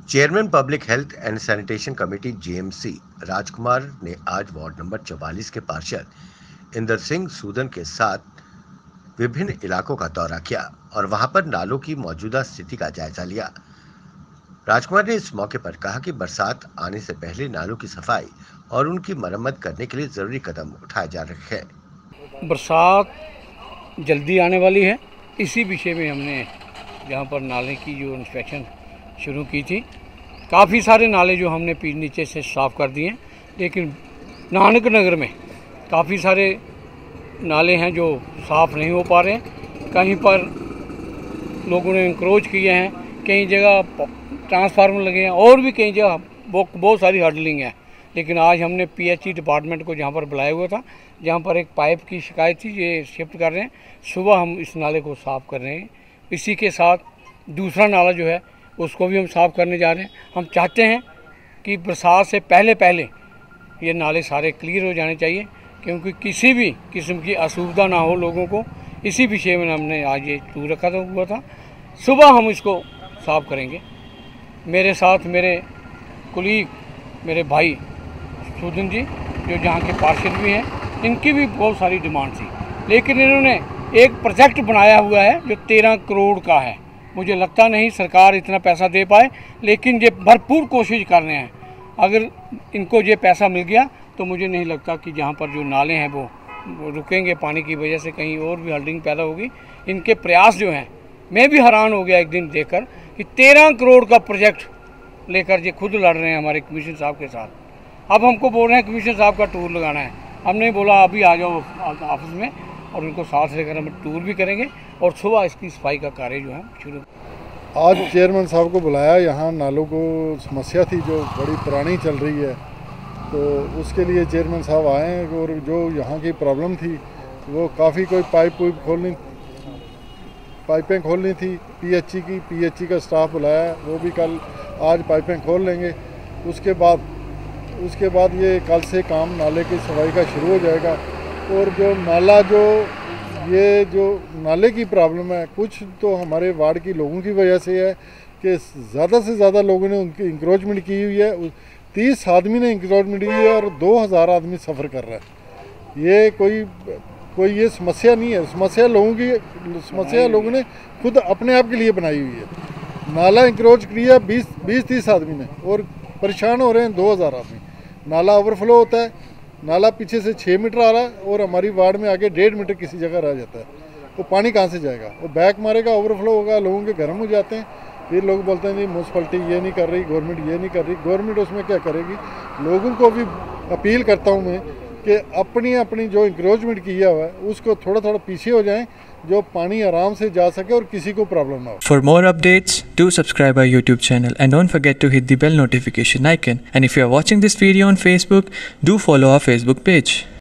Chairman public health and sanitation committee JMC Rajkumar ने आज ward number 44 के पार्षद इंदर सिंह सूदन के साथ विभिन्न इलाकों का दौरा किया और वहां पर नालों की मौजूदा स्थिति का जायजा लिया। राजकुमार ने इस मौके पर कहा कि बरसात आने से पहले नालों की सफाई और उनकी मरम्मत करने के लिए जरूरी कदम उठाए जा रहे हैं। बरसात जल्दी आने वाली है, इसी विषय में हमने यहाँ पर नाले की जो इंस्पेक्शन शुरू की थी। काफ़ी सारे नाले जो हमने नीचे से साफ़ कर दिए हैं, लेकिन नानक नगर में काफ़ी सारे नाले हैं जो साफ़ नहीं हो पा रहे हैं। कहीं पर लोगों ने इंक्रोच किए हैं, कई जगह ट्रांसफार्मर लगे हैं और भी कई जगह बहुत सारी हर्डलिंग है। लेकिन आज हमने पीएचई डिपार्टमेंट को जहाँ पर बुलाया हुआ था, जहाँ पर एक पाइप की शिकायत थी, ये शिफ्ट कर रहे हैं। सुबह हम इस नाले को साफ़ कर रहे हैं। इसी के साथ दूसरा नाला जो है उसको भी हम साफ़ करने जा रहे हैं। हम चाहते हैं कि बरसात से पहले ये नाले सारे क्लियर हो जाने चाहिए, क्योंकि किसी भी किस्म की असुविधा ना हो लोगों को। इसी विषय में हमने आज ये टूर रखा हुआ था। सुबह हम इसको साफ़ करेंगे। मेरे साथ मेरे कुलीग, मेरे भाई सूदन जी, जो जहाँ के पार्षद भी हैं, इनकी भी बहुत सारी डिमांड थी, लेकिन इन्होंने एक प्रोजेक्ट बनाया हुआ है जो 13 करोड़ का है। मुझे लगता नहीं सरकार इतना पैसा दे पाए, लेकिन ये भरपूर कोशिश कर रहे हैं। अगर इनको ये पैसा मिल गया तो मुझे नहीं लगता कि जहाँ पर जो नाले हैं वो रुकेंगे पानी की वजह से, कहीं और भी हल्डिंग पैदा होगी। इनके प्रयास जो हैं, मैं भी हैरान हो गया एक दिन देखकर कि 13 करोड़ का प्रोजेक्ट लेकर ये खुद लड़ रहे हैं हमारे कमिश्नर साहब के साथ। अब हमको बोल रहे हैं कमिश्नर साहब का टूर लगाना है। हमने बोला अभी आ जाओ ऑफिस में, और उनको साथ लेकर हम टूर भी करेंगे और सुबह इसकी सफाई का कार्य जो है शुरू। आज चेयरमैन साहब को बुलाया, यहाँ नालों को समस्या थी जो बड़ी पुरानी चल रही है, तो उसके लिए चेयरमैन साहब आए और जो यहाँ की प्रॉब्लम थी वो काफ़ी कोई पाइपें खोलनी थी पीएचई का स्टाफ बुलाया, वो भी कल आज पाइपें खोल लेंगे। उसके बाद ये कल से काम नाले की सफाई का शुरू हो जाएगा। और जो नाले की प्रॉब्लम है, कुछ तो हमारे वार्ड की लोगों की वजह से है कि ज़्यादा से ज़्यादा लोगों ने उनकी इंक्रोचमेंट की हुई है। 30 आदमी ने इंक्रोचमेंट की है और 2000 आदमी सफ़र कर रहा है। ये कोई ये समस्या नहीं है, समस्या लोगों ने खुद अपने आप के लिए बनाई हुई है। नाला इंक्रोच किया 20-30 आदमी ने और परेशान हो रहे हैं 2000 आदमी। नाला ओवरफ्लो होता है, नाला पीछे से 6 मीटर आ रहा है और हमारी वार्ड में आगे 1.5 मीटर किसी जगह रह जाता है। वो पानी कहाँ से जाएगा? वो बैक मारेगा, ओवरफ्लो होगा, लोगों के गर्म हो जाते हैं। फिर लोग बोलते हैं जी म्यूनसिपलिटी ये नहीं कर रही, गवर्नमेंट ये नहीं कर रही। गवर्नमेंट उसमें क्या करेगी? लोगों को भी अपील करता हूँ मैं कि अपनी जो इंक्रोचमेंट किया हुआ है उसको थोड़ा पीछे हो जाएं, जो पानी आराम से जा सके और किसी को प्रॉब्लम ना हो। For more updates, do subscribe our YouTube channel and don't forget to hit the bell notification icon. And if you are watching this video on Facebook, do follow our Facebook page.